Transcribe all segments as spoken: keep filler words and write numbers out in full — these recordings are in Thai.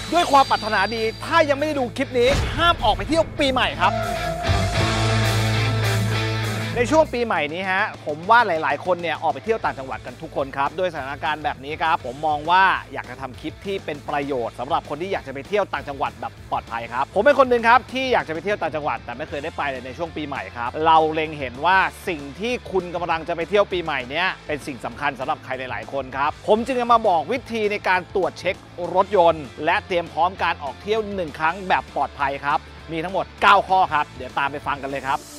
ด้วยความปรารถนาดีถ้ายังไม่ได้ดูคลิปนี้ห้ามออกไปเที่ยวปีใหม่ครับในช่วงปีใหม่นี้ฮะผมว่าหลายๆคนเนี่ยออกไปเที่ยวต่างจังหวัดกันทุกคนครับด้วยสถานการณ์แบบนี้ครับผมมองว่าอยากจะทำคลิปที่เป็นประโยชน์สำหรับคนที่อยากจะไปเที่ยวต่างจังหวัดแบบปลอดภัยครับผมเป็นคนหนึ่งครับที่อยากจะไปเที่ยวต่างจังหวัดแต่ไม่เคยได้ไปเลยในช่วงปีใหม่ครับเราเล็งเห็นว่าสิ่งที่คุณกำลังจะไปเที่ยวปีใหม่เนี้ยเป็นสิ่งสำคัญสำหรับใครหลายๆคนครับผมจึงจะมาบอกวิธีในการตรวจเช็ครถยนต์และเตรียมพร้อมการออกเที่ยวหนึ่งครั้งแบบปลอดภัยครับมีทั้งหมดเก้าข้อครับเดี๋ยวตามไปฟังกันเลยครับ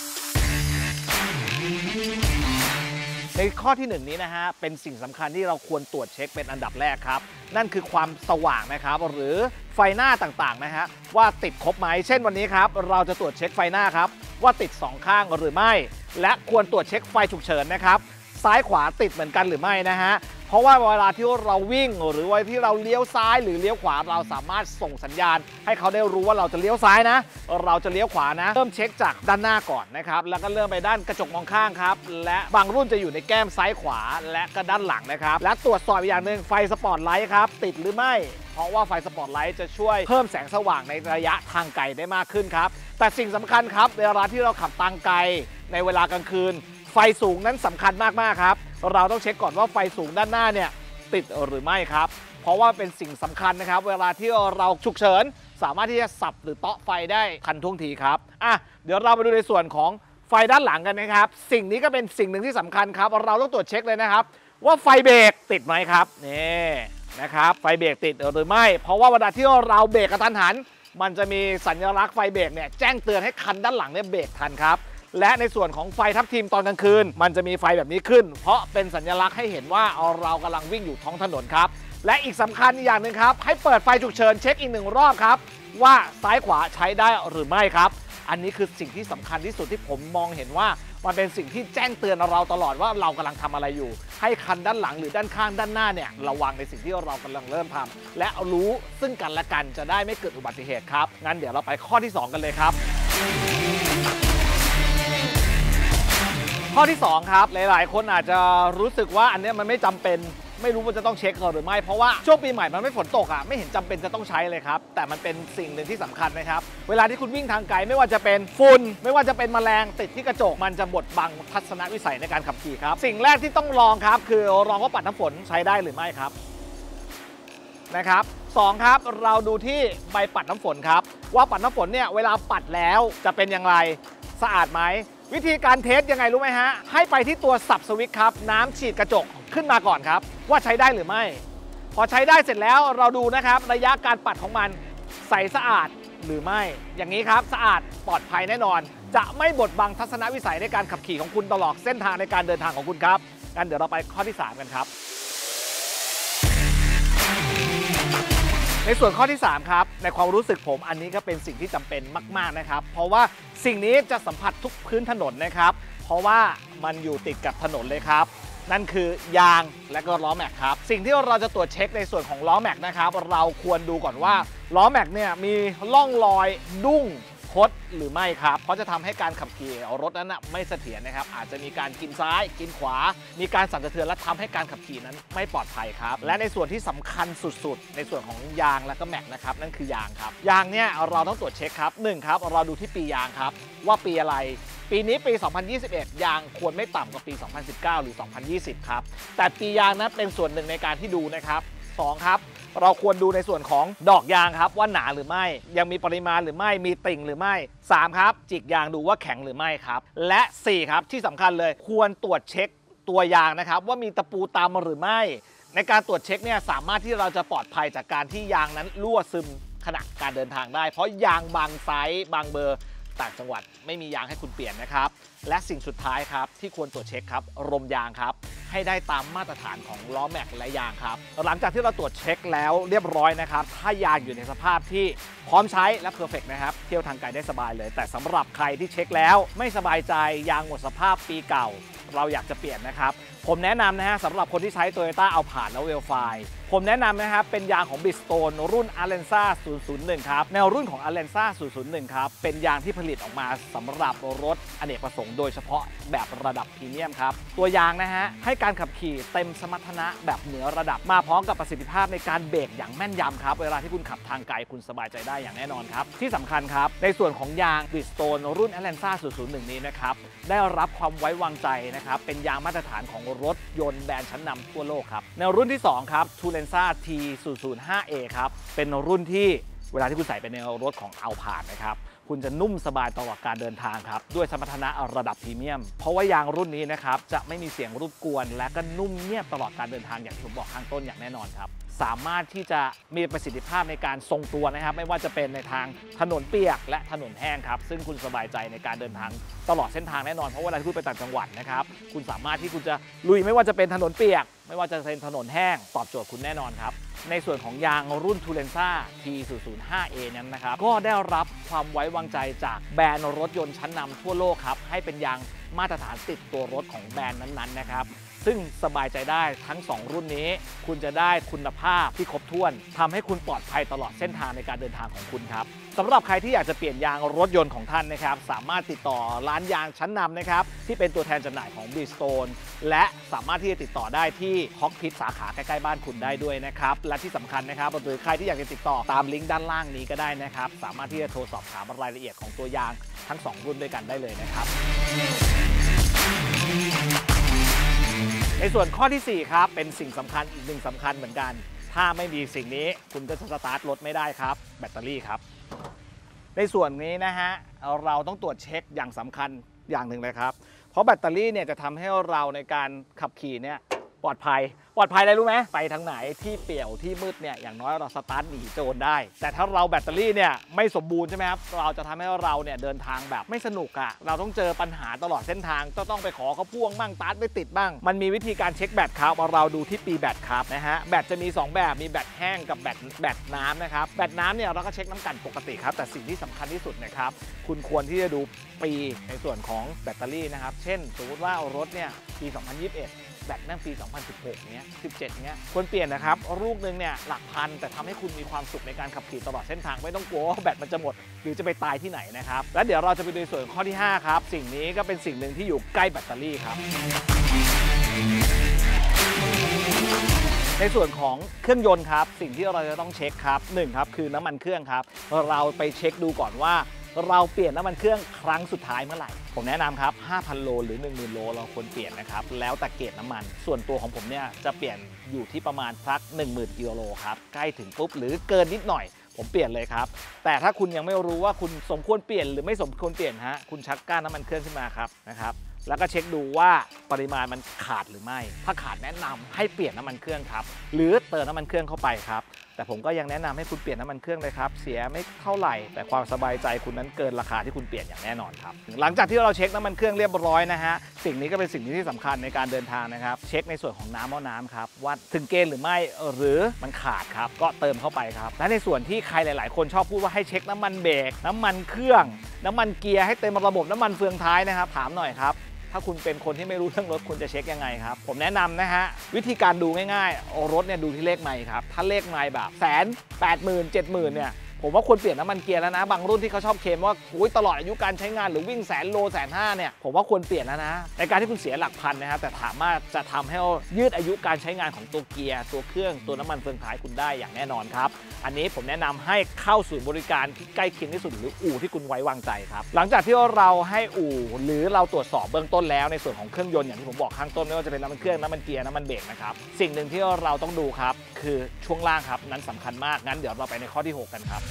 ในข้อที่หนึ่งนี้นะฮะเป็นสิ่งสำคัญที่เราควรตรวจเช็คเป็นอันดับแรกครับนั่นคือความสว่างนะครับหรือไฟหน้าต่างๆนะฮะว่าติดครบไหมเช่นวันนี้ครับเราจะตรวจเช็คไฟหน้าครับว่าติดสองข้างหรือไม่และควรตรวจเช็คไฟฉุกเฉินนะครับซ้ายขวาติดเหมือนกันหรือไม่นะฮะเพราะว่าเวลาที่เราวิ่งหรือว่าที่เราเลี้ยวซ้ายหรือเลี้ยวขวาเราสามารถส่งสัญญาณให้เขาได้รู้ว่าเราจะเลี้ยวซ้ายนะเราจะเลี้ยวขวานะเริ่มเช็คจากด้านหน้าก่อนนะครับแล้วก็เริ่มไปด้านกระจกมองข้างครับและบางรุ่นจะอยู่ในแก้มซ้ายขวาและก็ด้านหลังนะครับและตรวจสอบอีกอย่างหนึ่งไฟสปอตไลท์ครับติดหรือไม่เพราะว่าไฟสปอตไลท์จะช่วยเพิ่มแสงสว่างในระยะทางไกลได้มากขึ้นครับแต่สิ่งสำคัญครับเวลาที่เราขับทางไกลในเวลากลางคืนไฟสูงนั้นสำคัญมากๆครับเราต้องเช็คก่อนว่าไฟสูงด้านหน้าเนี่ยติดหรือไม่ครับเพราะว่าเป็นสิ่งสำคัญนะครับเวลาที่เราฉุกเฉินสามารถที่จะสับหรือเตาะไฟได้ทันท่วงทีครับอ่ะเดี๋ยวเราไปดูในส่วนของไฟด้านหลังกันนะครับสิ่งนี้ก็เป็นสิ่งหนึ่งที่สำคัญครับเราต้องตรวจเช็คเลยนะครับว่าไฟเบรกติดไหมครับนี่นะครับไฟเบรกติดหรือไม่เพราะว่าเวลาที่เราเบรกกระทันหันมันจะมีสัญลักษณ์ไฟเบรกเนี่ยแจ้งเตือนให้คันด้านหลังเนี่ยเบรกทันครับและในส่วนของไฟทับทิมตอนกลางคืนมันจะมีไฟแบบนี้ขึ้นเพราะเป็นสัญลักษณ์ให้เห็นว่าเรากำลังวิ่งอยู่ท้องถนนครับและอีกสำคัญอย่างหนึ่งครับให้เปิดไฟฉุกเฉินเช็คอีกหนึ่งรอบครับว่าซ้ายขวาใช้ได้หรือไม่ครับอันนี้คือสิ่งที่สำคัญที่สุดที่ผมมองเห็นว่ามันเป็นสิ่งที่แจ้งเตือนเราตลอดว่าเรากำลังทำอะไรอยู่ให้คันด้านหลังหรือด้านข้างด้านหน้าเนี่ยระวังในสิ่งที่เรากำลังเริ่มทำและรู้ซึ่งกันและกันจะได้ไม่เกิดอุบัติเหตุครับงั้นเดี๋ยวเราไปข้อที่สองกันเลยครับข้อที่สองครับหลายๆคนอาจจะรู้สึกว่าอันนี้มันไม่จำเป็นไม่รู้ว่าจะต้องเช็คหรือไม่เพราะว่าช่วงปีใหม่มันไม่ฝนตกอ่ะไม่เห็นจำเป็นจะต้องใช้เลยครับแต่มันเป็นสิ่งหนึ่งที่สำคัญนะครับเวลาที่คุณวิ่งทางไกลไม่ว่าจะเป็นฝุ่นไม่ว่าจะเป็นแมลงติดที่กระจกมันจะบดบังทัศนวิสัยในการขับขี่ครับสิ่งแรกที่ต้องลองครับคือลองว่าปัดน้ำฝนใช้ได้หรือไม่ครับนะครับสองครับเราดูที่ใบปัดน้ำฝนครับว่าปัดน้ำฝนเนี่ยเวลาปัดแล้วจะเป็นอย่างไรสะอาดไหมวิธีการเทสยังไงรู้ไหมฮะให้ไปที่ตัวสับสวิตช์ครับน้ำฉีดกระจกขึ้นมาก่อนครับว่าใช้ได้หรือไม่พอใช้ได้เสร็จแล้วเราดูนะครับระยะการปัดของมันใสสะอาดหรือไม่อย่างนี้ครับสะอาดปลอดภัยแน่นอนจะไม่บดบังทัศนวิสัยในการขับขี่ของคุณตลอดเส้นทางในการเดินทางของคุณครับงั้นเดี๋ยวเราไปข้อที่สามกันครับในส่วนข้อที่สามครับในความรู้สึกผมอันนี้ก็เป็นสิ่งที่จำเป็นมากๆนะครับเพราะว่าสิ่งนี้จะสัมผัสทุกพื้นถนนนะครับเพราะว่ามันอยู่ติดกับถนนเลยครับนั่นคือยางและก็ล้อแม็กครับสิ่งที่เราจะตรวจเช็คในส่วนของล้อแม็กนะครับเราควรดูก่อนว่าล้อแม็กเนี่ยมีร่องรอยดุ้งคดหรือไม่ครับเพราะจะทำให้การขับขี่รถนั้นนะไม่เสถียรนะครับอาจจะมีการกินซ้ายกินขวามีการสั่นสะเทือนและทำให้การขับขี่นั้นไม่ปลอดภัยครับและในส่วนที่สำคัญสุดๆในส่วนของยางและก็แม็กนะครับนั่นคือยางครับยางเนี่ยเราต้องตรวจเช็คครับหนึ่งครับเราดูที่ปียางครับว่าปีอะไรปีนี้ปีสองพันยี่สิบเอ็ดยางควรไม่ต่ำกว่าปีสองพันสิบเก้าหรือสองพันยี่สิบครับแต่ปียางนั้นเป็นส่วนหนึ่งในการที่ดูนะครับสองครับเราควรดูในส่วนของดอกยางครับว่าหนาหรือไม่ยังมีปริมาณหรือไม่มีติ่งหรือไม่สามครับจิกยางดูว่าแข็งหรือไม่ครับและสี่ครับที่สำคัญเลยควรตรวจเช็คตัวยางนะครับว่ามีตะปูตามหรือไม่ในการตรวจเช็คเนี่ยสามารถที่เราจะปลอดภัยจากการที่ยางนั้นรั่วซึมขณะการเดินทางได้เพราะยางบางไซส์บางเบอร์ต่างจังหวัดไม่มียางให้คุณเปลี่ยนนะครับและสิ่งสุดท้ายครับที่ควรตรวจเช็คครับลมยางครับให้ได้ตามมาตรฐานของล้อแม็กและยางครับหลังจากที่เราตรวจเช็คแล้วเรียบร้อยนะครับถ้ายางอยู่ในสภาพที่พร้อมใช้และเพอร์เฟกต์นะครับเที่ยวทางไกลได้สบายเลยแต่สำหรับใครที่เช็คแล้วไม่สบายใจยางหมดสภาพปีเก่าเราอยากจะเปลี่ยนนะครับผมแนะนำนะฮะสำหรับคนที่ใช้ Toyota เอาผ่านแล้วเวลไฟผมแนะนำนะครับเป็นยางของ Bridgestone รุ่น Alenza ศูนย์ ศูนย์ หนึ่ง ครับแนวรุ่นของ Alenza ศูนย์ ศูนย์ หนึ่ง ครับเป็นยางที่ผลิตออกมาสำหรับรถอเนกประสงค์โดยเฉพาะแบบระดับพรีเมียมครับตัวยางนะฮะให้การขับขี่เต็มสมรรถนะแบบเหนือระดับมาพร้อมกับประสิทธิภาพในการเบรกอย่างแม่นยำครับเวลาที่คุณขับทางไกลคุณสบายใจได้อย่างแน่นอนครับที่สำคัญครับในส่วนของยาง Bridgestone รุ่น Alenza ศูนย์ ศูนย์ หนึ่ง นี้นะครับได้รับความไว้วางใจนะครับเป็นยางมาตรฐานของรถยนต์แบรนด์ชั้นนำทั่วโลกครับแนวรุ่นที่สองครับ Tulenza ที ศูนย์ ศูนย์ ห้า เอ ครับเป็นรุ่นที่เวลาที่คุณใส่ไปในรถของเอาผ่านนะครับคุณจะนุ่มสบายตลอดการเดินทางครับด้วยสมรรถนะระดับพรีเมียมเพราะว่ายางรุ่นนี้นะครับจะไม่มีเสียงรบกวนและก็นุ่มเงียบตลอดการเดินทางอย่างที่ผมบอกข้างต้นอย่างแน่นอนครับสามารถที่จะมีประสิทธิภาพในการทรงตัวนะครับไม่ว่าจะเป็นในทางถนนเปียกและถนนแห้งครับซึ่งคุณสบายใจในการเดินทางตลอดเส้นทางแน่นอนเพราะเวลาที่คุณไปต่างจังหวัดนะครับคุณสามารถที่คุณจะลุยไม่ว่าจะเป็นถนนเปียกไม่ว่าจะเป็นถนนแห้งตอบโจทย์คุณแน่นอนครับในส่วนของยางรุ่น Tulenza ที ศูนย์ ศูนย์ ห้า เอ นั้นนะครับก็ได้รับความไว้วางใจจากแบรนด์รถยนต์ชั้นนำทั่วโลกครับให้เป็นยางมาตรฐานติดตัวรถของแบรนด์นั้นๆนะครับซึ่งสบายใจได้ทั้งสองรุ่นนี้คุณจะได้คุณภาพที่ครบถ้วนทำให้คุณปลอดภัยตลอดเส้นทางในการเดินทางของคุณครับสำหรับใครที่อยากจะเปลี่ยนยางรถยนต์ของท่านนะครับสามารถติดต่อร้านยางชั้นนำนะครับที่เป็นตัวแทนจำหน่ายของ Bridgestone และสามารถที่จะติดต่อได้ที่ฮอกพิทสาขาใกล้ๆบ้านคุณได้ด้วยนะครับและที่สำคัญนะครับหรือใครที่อยากจะติดต่อตามลิงก์ด้านล่างนี้ก็ได้นะครับสามารถที่จะโทรสอบถามรายละเอียดของตัวยางทั้งสองรุ่นด้วยกันได้เลยนะครับในส่วนข้อที่สี่ครับเป็นสิ่งสำคัญอีกหนึ่งสำคัญเหมือนกันถ้าไม่มีสิ่งนี้คุณก็จะสตาร์ทรถไม่ได้ครับแบตเตอรี่ครับในส่วนนี้นะฮะเราต้องตรวจเช็คอย่างสำคัญอย่างหนึ่งเลยครับเพราะแบตเตอรี่เนี่ยจะทำให้เราในการขับขี่เนี่ยปลอดภัยปลอดภัยอะไรรู้ไหมไปทางไหนที่เปี่ยวที่มืดเนี่ยอย่างน้อยเราสตาร์ทหนีโจรได้แต่ถ้าเราแบตเตอรี่เนี่ยไม่สมบูรณ์ใช่ไหมครับเราจะทำให้เราเนี่ยเดินทางแบบไม่สนุกอะเราต้องเจอปัญหาตลอดเส้นทางต้องไปขอเขาพ่วงบ้างสตาร์ทไม่ติดบ้างมันมีวิธีการเช็คแบตครับเราดูที่ปีแบตครับนะฮะแบตจะมีสองแบบมีแบตแห้งกับแบตแบตน้ำนะครับแบตน้ำเนี่ยเราก็เช็คน้ำกันปกติครับแต่สิ่งที่สำคัญที่สุดนะครับคุณควรที่จะดูปีในส่วนของแบตเตอรี่นะครับเช่นสมมติว่ารถเนี่ยปีสองพันยี่สิบเอ็ดแบตนั่งปี สองพันสิบหก เนี้ย สิบเจ็ด เนี้ยควรเปลี่ยนนะครับลูกนึงเนี่ยหลักพันแต่ทำให้คุณมีความสุขในการขับขี่ตลอดเส้นทางไม่ต้องกลัวว่าแบตมันจะหมดหรือจะไปตายที่ไหนนะครับแล้วเดี๋ยวเราจะไปดูส่วนข้อที่ห้าครับสิ่งนี้ก็เป็นสิ่งหนึ่งที่อยู่ใกล้แบตเตอรี่ครับในส่วนของเครื่องยนต์ครับสิ่งที่เราจะต้องเช็คครับหนึ่งครับคือน้ำมันเครื่องครับเราไปเช็คดูก่อนว่าเราเปลี่ยนน้ำมันเครื่องครั้งสุดท้ายเมื่อไหร่ผมแนะนำครับ ห้าพัน โลหรือ หนึ่งหมื่น โลเราควรเปลี่ยนนะครับแล้วแต่เกรดน้ำมันส่วนตัวของผมเนี่ยจะเปลี่ยนอยู่ที่ประมาณสัก หนึ่งหมื่น กิโลครับใกล้ถึงปุ๊บหรือเกินนิดหน่อยผมเปลี่ยนเลยครับแต่ถ้าคุณยังไม่รู้ว่าคุณสมควรเปลี่ยนหรือไม่สมควรเปลี่ยนฮะคุณชักก้านน้ำมันเครื่องขึ้นมาครับนะครับแล้วก็เช็คดูว่าปริมาณมันขาดหรือไม่ถ้าขาดแนะนำให้เปลี่ยนน้ำมันเครื่องครับหรือเติมน้ำมันเครื่องเข้าไปครับแต่ผมก็ยังแนะนำให้คุณเปลี่ยนน้ำมันเครื่องเลยครับเสียไม่เท่าไหร่แต่ความสบายใจคุณนั้นเกินราคาที่คุณเปลี่ยนอย่างแน่นอนครับหลังจากที่เราเช็คน้ำมันเครื่องเรียบร้อยนะฮะสิ่งนี้ก็เป็นสิ่งที่สำคัญในการเดินทางนะครับเช็คในส่วนของน้ำหม้อน้ำครับว่าถึงเกณฑ์หรือไม่หรือมันขาดครับก็เติมเข้าไปครับและในส่วนที่ใครหลายๆคนชอบพูดว่าให้เช็คน้ำมันเบรกน้ำมันเครื่องน้ำมันเกียร์ให้เต็มระบบน้ำมันเฟืองท้ายนะครับถามหน่อยครับถ้าคุณเป็นคนที่ไม่รู้เรื่องรถคุณจะเช็คยังไงครับผมแนะนำนะฮะวิธีการดูง่ายๆรถเนี่ยดูที่เลขไมล์ครับถ้าเลขไมล์แบบแสนแปดหมื่นเจ็ดหมื่นเนี่ยผมว่าควรเปลี่ยนน้ำมันเกียร์แล้วนะบางรุ่นที่เขาชอบเคลมว่าอุ้ยตลอดอายุการใช้งานหรือวิ่งแสนโลแสนห้าเนี่ยผมว่าควรเปลี่ยนแล้วนะในการที่คุณเสียหลักพันนะครับแต่ถามว่าจะทำให้ยืดอายุการใช้งานของตัวเกียร์ตัวเครื่องตัวน้ำมันเฟืองท้ายคุณได้อย่างแน่นอนครับอันนี้ผมแนะนำให้เข้าศูนย์บริการที่ใกล้เคียงที่สุดหรืออู่ที่คุณไว้วางใจครับหลังจากที่เราให้อู่หรือเราตรวจสอบเบื้องต้นแล้วในส่วนของเครื่องยนต์อย่างที่ผมบอกข้างต้นไม่ว่าจะเป็นน้ำมันเครื่องน้ำมันเกียร์น้ำมันเบรกนะครับสิ่งหนึ่งที่เราต้องดูครับคือช่วงล่างครับนั้นสำคัญมากงั้นเดี๋ยวเราไปในข้อที่หกกันครับ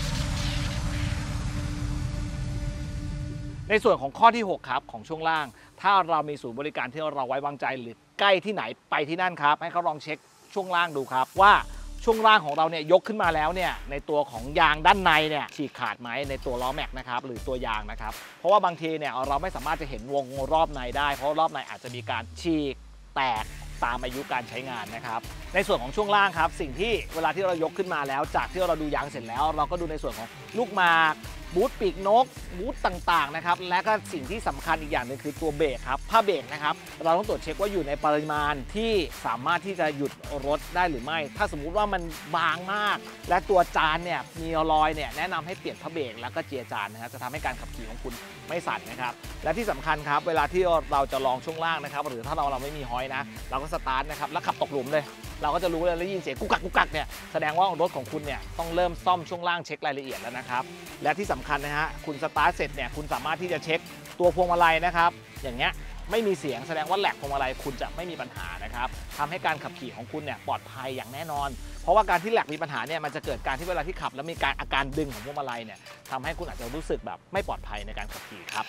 ในส่วนของข้อที่หกครับของช่วงล่างถ้าเรามีศูนย์บริการที่เราไว้วางใจหรือใกล้ที่ไหนไปที่นั่นครับให้เขาลองเช็คช่วงล่างดูครับว่าช่วงล่างของเราเนี่ยยกขึ้นมาแล้วเนี่ยในตัวของยางด้านในเนี่ยฉีกขาดไหมในตัวล้อแม็กนะครับหรือตัวยางนะครับเพราะว่าบางทีเนี่ยเราไม่สามารถจะเห็นวงรอบในได้เพราะรอบในอาจจะมีการฉีกแตกตามอายุการใช้งานนะครับในส่วนของช่วงล่างครับสิ่งที่เวลาที่เรายกขึ้นมาแล้วจากที่เราดูยางเสร็จแล้วเราก็ดูในส่วนของลูกหมากบูทปีกนกบูทต่างๆนะครับและก็สิ่งที่สำคัญอีกอย่างหนึ่งคือตัวเบรกครับผ้าเบรกนะครับเราต้องตรวจเช็คว่าอยู่ในปริมาณที่สามารถที่จะหยุดรถได้หรือไม่ถ้าสมมุติว่ามันบางมากและตัวจานเนี่ยมีรอยเนี่ยแนะนำให้เปลี่ยนผ้าเบรกแล้วก็เจียจานนะครับจะทำให้การขับขี่ของคุณไม่สั่นนะครับและที่สำคัญครับเวลาที่เราจะลองช่วงล่างนะครับหรือถ้าเราเราไม่มีฮอยนะเราก็สตาร์ทนะครับแล้วขับตกหลุมเลยเราก็จะรู้เลยแล้วยินเสียงกุกกักกุกกักเนี่ยแสดงว่ารถของคุณเนี่ยต้องเริ่มซ่อมช่วงล่างเช็ครายละเอียดแล้วนะครับและที่สำคัญนะฮะคุณสตาร์ทเสร็จเนี่ยคุณสามารถที่จะเช็คตัวพวงมาลัยนะครับอย่างเงี้ยไม่มีเสียงแสดงว่าแหลกพวงมาลัยคุณจะไม่มีปัญหานะครับทำให้การขับขี่ของคุณเนี่ยปลอดภัยอย่างแน่นอนเพราะว่าการที่แหลกมีปัญหาเนี่ยมันจะเกิดการที่เวลาที่ขับแล้วมีการอาการดึงของพวงมาลัยเนี่ยทำให้คุณอาจจะรู้สึกแบบไม่ปลอดภัยในการขับขี่ครับ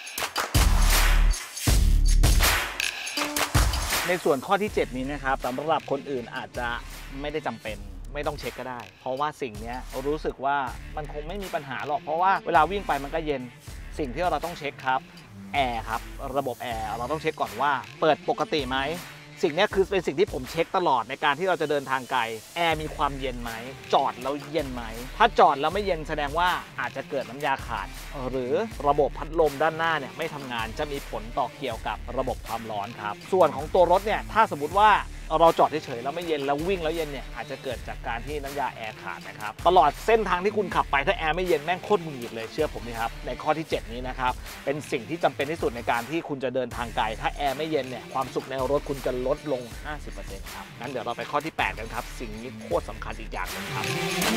ในส่วนข้อที่เจ็ดนี้นะครับสำหรับคนอื่นอาจจะไม่ได้จำเป็นไม่ต้องเช็คก็ได้เพราะว่าสิ่งนี้รู้สึกว่ามันคงไม่มีปัญหาหรอกเพราะว่าเวลาวิ่งไปมันก็เย็นสิ่งที่เราต้องเช็คครับแอร์ครับระบบแอร์เราต้องเช็คก่อนว่าเปิดปกติไหมสิ่งนี้คือเป็นสิ่งที่ผมเช็คตลอดในการที่เราจะเดินทางไกลแอร์มีความเย็นไหมจอดแล้วเย็นไหมถ้าจอดแล้วไม่เย็นแสดงว่าอาจจะเกิดน้ำยาขาดหรือระบบพัดลมด้านหน้าเนี่ยไม่ทำงานจะมีผลต่อเกี่ยวกับระบบความร้อนครับส่วนของตัวรถเนี่ยถ้าสมมติว่าเราจอดเฉยๆแล้วไม่เย็นแล้ววิ่งแล้วเย็นเนี่ยอาจจะเกิดจากการที่น้ำยาแอร์ขาดนะครับตลอดเส้นทางที่คุณขับไปถ้าแอร์ไม่เย็นแม่งโคตรหงุดหงิดเลยเชื่อผมนี่ครับในข้อที่เจ็ดนี้นะครับเป็นสิ่งที่จำเป็นที่สุดในการที่คุณจะเดินทางไกลถ้าแอร์ไม่เย็นเนี่ยความสุขในรถคุณจะลดลง ห้าสิบเปอร์เซ็นต์ ครับงั้นเดี๋ยวเราไปข้อที่แปดกันครับสิ่งนี้โคตรสำคัญอีกอย่างนึงครับ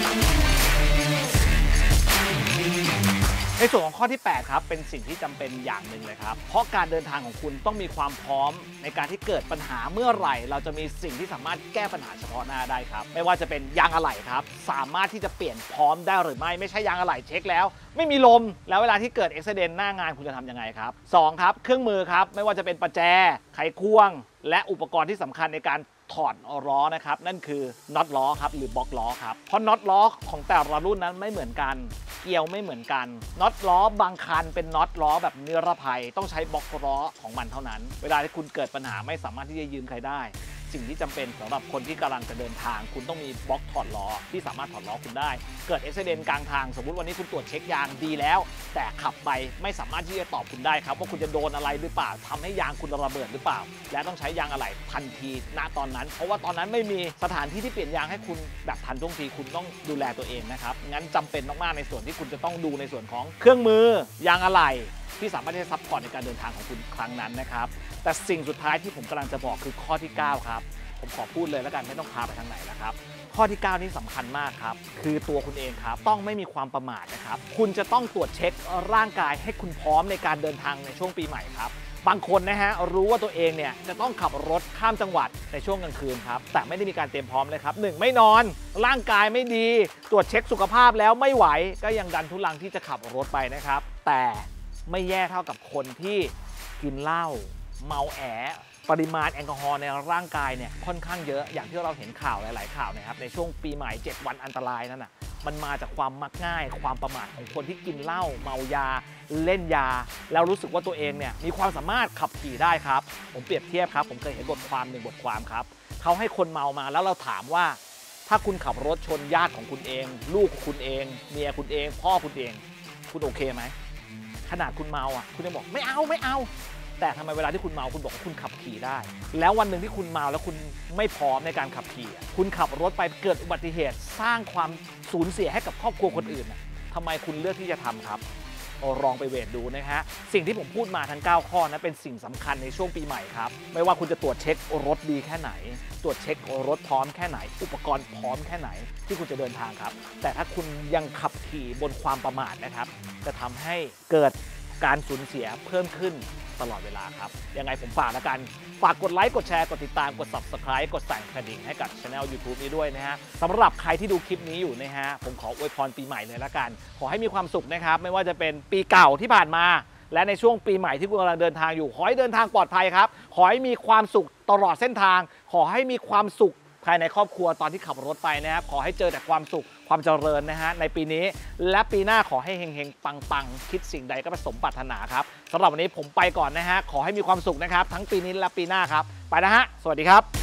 ในส่วนของข้อที่แปดครับเป็นสิ่งที่จำเป็นอย่างหนึ่งเลยครับเพราะการเดินทางของคุณต้องมีความพร้อมในการที่เกิดปัญหาเมื่อไหร่เราจะมีสิ่งที่สามารถแก้ปัญหาเฉพาะหน้าได้ครับไม่ว่าจะเป็นยางอะไหล่ครับสามารถที่จะเปลี่ยนพร้อมได้หรือไม่ไม่ใช่ยางอะไหล่เช็คแล้วไม่มีลมแล้วเวลาที่เกิดอุบัติเหตุหน้างานคุณจะทำยังไงครับสองครับเครื่องมือครับไม่ว่าจะเป็นประแจไขควงและอุปกรณ์ที่สำคัญในการถอดล้อนะครับนั่นคือน็อตล้อครับหรือบล็อกล้อครับเพราะน็อตล้อของแต่ละรุ่นนั้นไม่เหมือนกันเกลียวไม่เหมือนกันน็อตล้อบางคันเป็นน็อตล้อแบบนิรภัยต้องใช้บล็อกล้อของมันเท่านั้นเวลาที่คุณเกิดปัญหาไม่สามารถที่จะยืมใครได้สิ่งที่จำเป็นสำหรับคนที่กำลังจะเดินทางคุณต้องมีบล็อกถอดล้อที่สามารถถอดล้อคุณได้เกิดอุบัติเหตุกลางทางสมมุติวันนี้คุณตรวจเช็คยางดีแล้วแต่ขับไปไม่สามารถที่จะตอบคุณได้ครับว่าคุณจะโดนอะไรหรือเปล่าทำให้ยางคุณระเบิดหรือเปล่าและต้องใช้ยางอะไหล่ทันทีณตอนนั้นเพราะว่าตอนนั้นไม่มีสถานที่ที่เปลี่ยนยางให้คุณแบบทันท่วงทีคุณต้องดูแลตัวเองนะครับงั้นจำเป็นมากๆในส่วนที่คุณจะต้องดูในส่วนของเครื่องมือยางอะไหล่ที่สามารถที่จะซัพพอร์ตในการเดินทางของคุณครั้งนั้นนะครับแต่สิ่งสุดท้ายที่ผมกำลังจะบอกคือข้อที่เก้าครับผมขอพูดเลยแล้วกันไม่ต้องพาไปทางไหนนะครับข้อที่เก้านี่สำคัญมากครับคือตัวคุณเองครับต้องไม่มีความประมาทนะครับคุณจะต้องตรวจเช็คร่างกายให้คุณพร้อมในการเดินทางในช่วงปีใหม่ครับบางคนนะฮะรู้ว่าตัวเองเนี่ยจะต้องขับรถข้ามจังหวัดในช่วงกลางคืนครับแต่ไม่ได้มีการเตรียมพร้อมเลยครับหนึ่งไม่นอนร่างกายไม่ดีตรวจเช็คสุขภาพแล้วไม่ไหวก็ยังดันทุลังที่จะขับรถไปนะครับแต่ไม่แย่เท่ากับคนที่กินเหล้าเมาแอปริมาณแอลกอฮอล์ในร่างกายเนี่ยค่อนข้างเยอะอย่างที่เราเห็นข่าวหลายๆข่าวนะครับในช่วงปีใหม่เจ็ดวันอันตรายนั่นน่ะมันมาจากความมักง่ายความประมาทของคนที่กินเหล้าเมายาเล่นยาแล้วรู้สึกว่าตัวเองเนี่ยมีความสามารถขับขี่ได้ครับผมเปรียบเทียบครับผมเคยเห็นบทความหนึ่งบทความครับเขาให้คนเมามาแล้วเราถามว่าถ้าคุณขับรถชนญาติของคุณเองลูกคุณเองเมียคุณเองพ่อคุณเองคุณโอเคไหมขนาดคุณเมาอ่ะคุณยังบอกไม่เอาไม่เอาแต่ทำไมเวลาที่คุณเมาคุณบอกว่าคุณขับขี่ได้แล้ววันหนึ่งที่คุณเมาแล้วคุณไม่พร้อมในการขับขี่คุณขับรถไปเกิดอุบัติเหตุสร้างความสูญเสียให้กับครอบครัวคนอื่นทำไมคุณเลือกที่จะทำครับลองไปเวทดูนะฮะสิ่งที่ผมพูดมาทั้งเก้าข้อนะเป็นสิ่งสำคัญในช่วงปีใหม่ครับไม่ว่าคุณจะตรวจเช็ครถดีแค่ไหนตรวจเช็ครถพร้อมแค่ไหนอุปกรณ์พร้อมแค่ไหนที่คุณจะเดินทางครับแต่ถ้าคุณยังขับขี่บนความประมาทนะครับจะทำให้เกิดการสูญเสียเพิ่มขึ้นตลอดเวลาครับยังไงผมฝากแล้วกันฝากกดไลค์กดแชร์กดติดตามกด ซับสไครบ์ กดสั่นกระดิ่งให้กับ ช่อง ยูทูบ นี้ด้วยนะฮะสำหรับใครที่ดูคลิปนี้อยู่นะฮะผมขออวยพรปีใหม่เลยละกันขอให้มีความสุขนะครับไม่ว่าจะเป็นปีเก่าที่ผ่านมาและในช่วงปีใหม่ที่คุณกำลังเดินทางอยู่ขอให้เดินทางปลอดภัยครับขอให้มีความสุขตลอดเส้นทางขอให้มีความสุขภายในครอบครัวตอนที่ขับรถไปนะครับขอให้เจอแต่ความสุขความเจริญนะฮะในปีนี้และปีหน้าขอให้เฮงๆปังๆคิดสิ่งใดก็สมปรารถนาครับสำหรับวันนี้ผมไปก่อนนะฮะขอให้มีความสุขนะครับทั้งปีนี้และปีหน้าครับไปนะฮะสวัสดีครับ